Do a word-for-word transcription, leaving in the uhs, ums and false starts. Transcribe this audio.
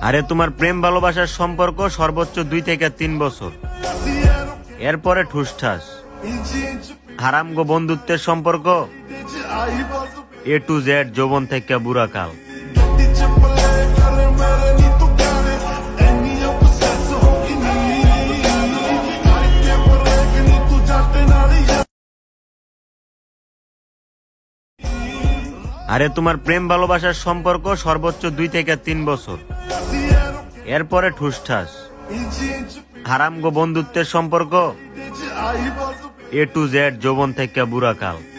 আরে তোমার প্রেম ভালোবাসার সম্পর্ক সর্বোচ্চ দুই থেকে তিন বছর, এরপরে ঠুসঠাস। হারাম গো বন্ধুত্বের সম্পর্ক এ টু জেড, যৌবন থেকে বুড়া কাল। আরে তোমার প্রেম ভালোবাসার সম্পর্ক সর্বোচ্চ দুই থেকে তিন বছর, এরপরে ঠুসঠাস। হারাম গো বন্ধুত্বের সম্পর্ক এ টু জেড, যৌবন থেকে বুড়া কাল।